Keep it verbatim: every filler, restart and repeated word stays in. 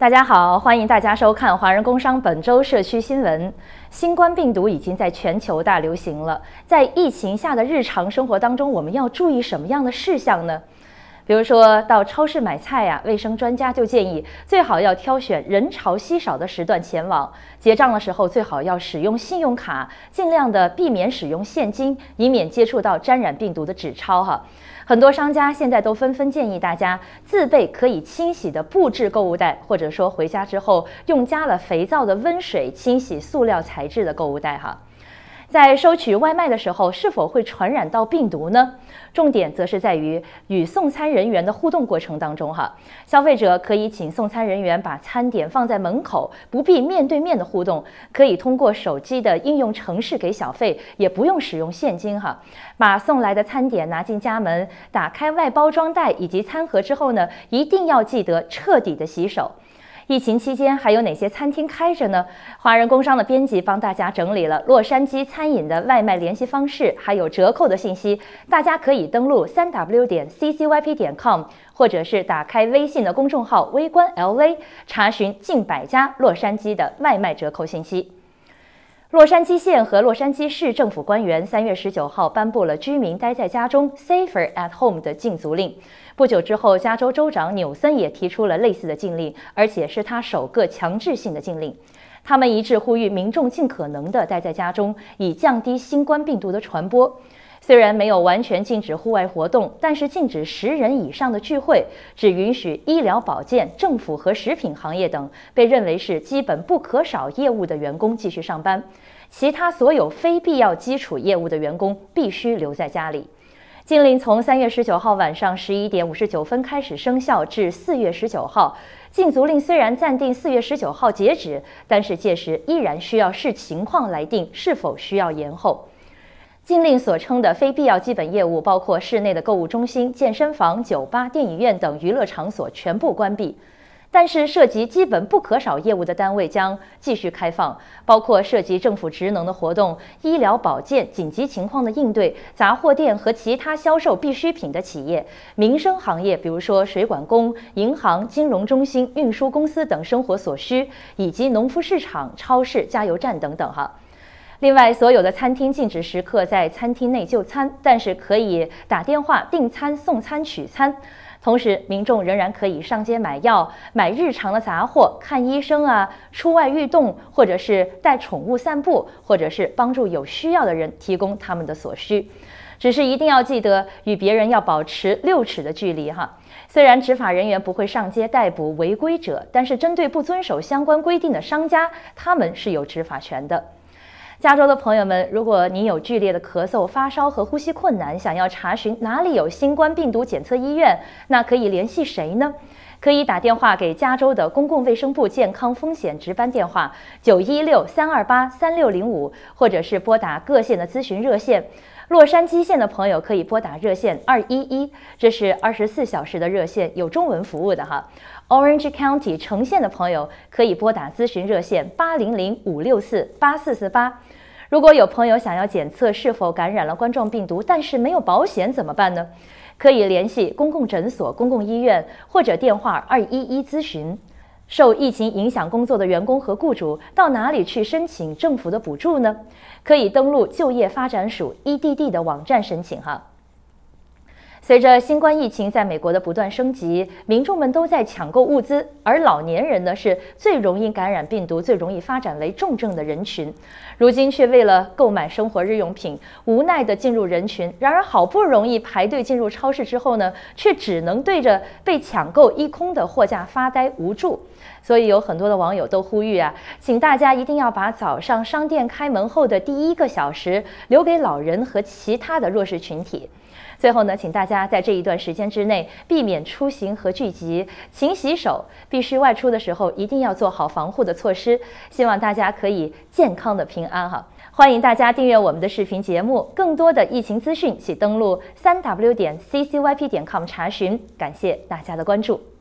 大家好，欢迎大家收看华人工商本周社区新闻。新冠病毒已经在全球大流行了，在疫情下的日常生活当中，我们要注意什么样的事项呢？比如说到超市买菜呀、啊，卫生专家就建议最好要挑选人潮稀少的时段前往，结账的时候最好要使用信用卡，尽量的避免使用现金，以免接触到沾染病毒的纸钞哈。很多商家现在都纷纷建议大家自备可以清洗的布制购物袋，或者说回家之后用加了肥皂的温水清洗塑料材质的购物袋哈。在收取外卖的时候，是否会传染到病毒呢？重点则是在于与送餐人员的互动过程当中哈，消费者可以请送餐人员把餐点放在门口，不必面对面的互动，可以通过手机的应用程式给小费，也不用使用现金哈。把送来的餐点拿进家门，打开外包装袋以及餐盒之后呢，一定要记得彻底的洗手。疫情期间还有哪些餐厅开着呢？华人工商的编辑帮大家整理了洛杉矶餐饮的外卖联系方式，还有折扣的信息，大家可以登录 三 w 点 c c y p 点 com， 或者是打开微信的公众号微观 L A， 查询近百家洛杉矶的外卖折扣信息。洛杉矶县和洛杉矶市政府官员三月十九号颁布了居民待在家中 Safer at Home 的禁足令。不久之后，加州州长纽森也提出了类似的禁令，而且是他首个强制性的禁令。他们一致呼吁民众尽可能地待在家中，以降低新冠病毒的传播。虽然没有完全禁止户外活动，但是禁止十人以上的聚会，只允许医疗保健、政府和食品行业等被认为是基本不可少业务的员工继续上班，其他所有非必要基础业务的员工必须留在家里。禁令从三月十九号晚上十一点五十九分开始生效，至四月十九号。禁足令虽然暂定四月十九号截止，但是届时依然需要视情况来定是否需要延后。禁令所称的非必要基本业务包括室内的购物中心、健身房、酒吧、电影院等娱乐场所全部关闭。但是涉及基本不可少业务的单位将继续开放，包括涉及政府职能的活动、医疗保健、紧急情况的应对、杂货店和其他销售必需品的企业、民生行业，比如说水管工、银行、金融中心、运输公司等生活所需，以及农夫市场、超市、加油站等等哈。另外，所有的餐厅禁止食客在餐厅内就餐，但是可以打电话订餐、送餐、取餐。同时，民众仍然可以上街买药、买日常的杂货、看医生啊、出外运动，或者是带宠物散步，或者是帮助有需要的人提供他们的所需。只是一定要记得与别人要保持六尺的距离哈。虽然执法人员不会上街逮捕违规者，但是针对不遵守相关规定的商家，他们是有执法权的。加州的朋友们，如果你有剧烈的咳嗽、发烧和呼吸困难，想要查询哪里有新冠病毒检测医院，那可以联系谁呢？可以打电话给加州的公共卫生部健康风险值班电话九一六三二八三六零五，或者是拨打各县的咨询热线。洛杉矶县的朋友可以拨打热线二一一，这是二十四小时的热线，有中文服务的哈。Orange County 城县的朋友可以拨打咨询热线八零零五六四八四四八。如果有朋友想要检测是否感染了冠状病毒，但是没有保险怎么办呢？可以联系公共诊所、公共医院或者电话二一一咨询。受疫情影响工作的员工和雇主到哪里去申请政府的补助呢？可以登录就业发展署 E D D 的网站申请哈。随着新冠疫情在美国的不断升级，民众们都在抢购物资，而老年人呢是最容易感染病毒、最容易发展为重症的人群。如今却为了购买生活日用品，无奈地进入人群。然而好不容易排队进入超市之后呢，却只能对着被抢购一空的货架发呆无助。所以有很多的网友都呼吁啊，请大家一定要把早上商店开门后的第一个小时留给老人和其他的弱势群体。最后呢，请大家在这一段时间之内避免出行和聚集，勤洗手，必须外出的时候一定要做好防护的措施。希望大家可以健康的平安哈。欢迎大家订阅我们的视频节目，更多的疫情资讯请登录 三 w 点 c c y p 点 com 查询。感谢大家的关注。